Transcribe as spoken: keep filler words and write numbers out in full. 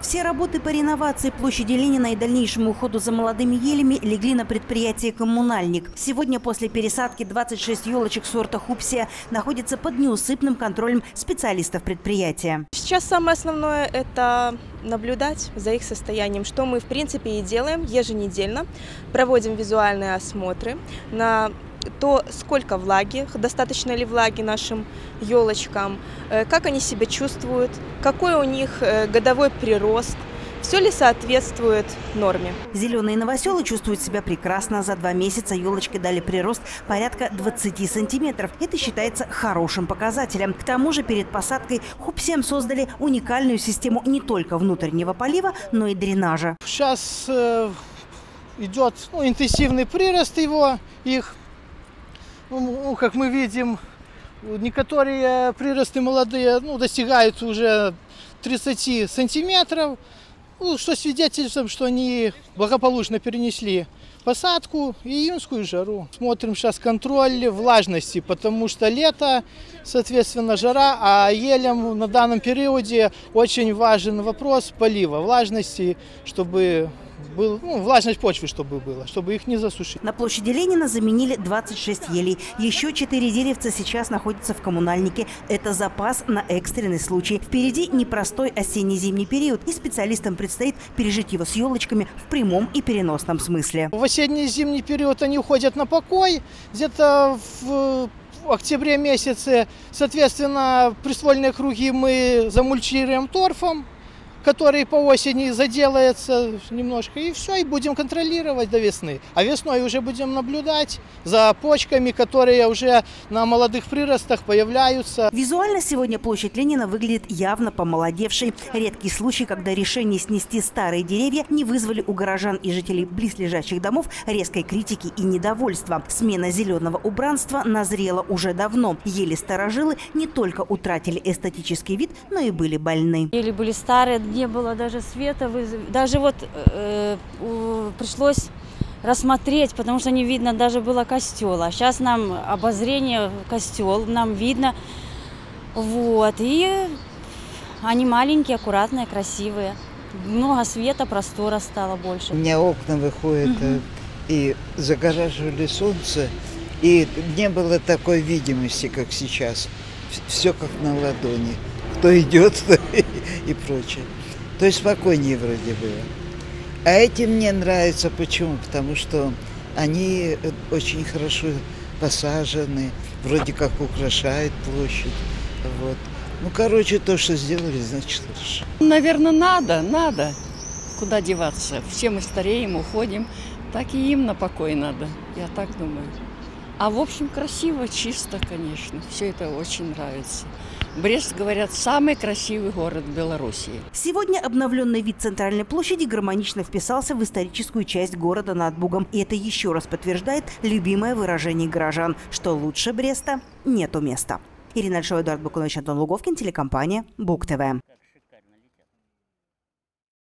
Все работы по реновации площади Ленина и дальнейшему уходу за молодыми елями легли на предприятии «Коммунальник». Сегодня после пересадки двадцать шесть елочек сорта Хупсия находятся под неусыпным контролем специалистов предприятия. Сейчас самое основное – это наблюдать за их состоянием, что мы в принципе и делаем еженедельно. Проводим визуальные осмотры на то, сколько влаги, достаточно ли влаги нашим елочкам, как они себя чувствуют, какой у них годовой прирост, все ли соответствует норме. Зеленые новоселы чувствуют себя прекрасно. За два месяца елочки дали прирост порядка двадцати сантиметров. Это считается хорошим показателем. К тому же перед посадкой Хупсиям создали уникальную систему не только внутреннего полива, но и дренажа. Сейчас э, идет ну, интенсивный прирост его, их. Ну, как мы видим, некоторые приросты молодые ну, достигают уже тридцати сантиметров, ну, что свидетельствует, что они благополучно перенесли посадку и июньскую жару. Смотрим сейчас контроль влажности, потому что лето, соответственно, жара, а елям на данном периоде очень важен вопрос полива, влажности, чтобы... Был, ну, влажность почвы, чтобы было, чтобы их не засушить. На площади Ленина заменили двадцать шесть елей. Еще четыре деревца сейчас находятся в коммунальнике. Это запас на экстренный случай. Впереди непростой осенне-зимний период, и специалистам предстоит пережить его с елочками в прямом и переносном смысле. В осенне-зимний период они уходят на покой. Где-то в октябре месяце, соответственно, приствольные круги мы замульчируем торфом, который по осени заделается немножко, и все, и будем контролировать до весны. А весной уже будем наблюдать за почками, которые уже на молодых приростах появляются. Визуально сегодня площадь Ленина выглядит явно помолодевшей. Редкий случай, когда решение снести старые деревья не вызвали у горожан и жителей близлежащих домов резкой критики и недовольства. Смена зеленого убранства назрела уже давно. Ели-старожилы не только утратили эстетический вид, но и были больны. Ели были старые, не было даже света, даже вот э, пришлось рассмотреть, потому что не видно даже было костела. Сейчас нам обозрение костел, нам видно, вот, и они маленькие, аккуратные, красивые. Много света, простора стало больше. У меня окна выходят, угу. И загораживали солнце, и не было такой видимости, как сейчас. Все как на ладони. Кто идет, кто и прочее. То есть спокойнее вроде было. А эти мне нравятся. Почему? Потому что они очень хорошо посажены, вроде как украшают площадь. Вот. Ну, короче, то, что сделали, значит хорошо. Наверное, надо, надо. Куда деваться? Все мы стареем, уходим. Так и им на покой надо. Я так думаю. А в общем, красиво, чисто, конечно. Все это очень нравится. Брест, говорят, самый красивый город Белоруссии. Сегодня обновленный вид центральной площади гармонично вписался в историческую часть города над Бугом. И это еще раз подтверждает любимое выражение горожан, что лучше Бреста нету места. Ирина Альшова, Эдуард Бакунович, Антон Луговкин, телекомпания Буг ТВ.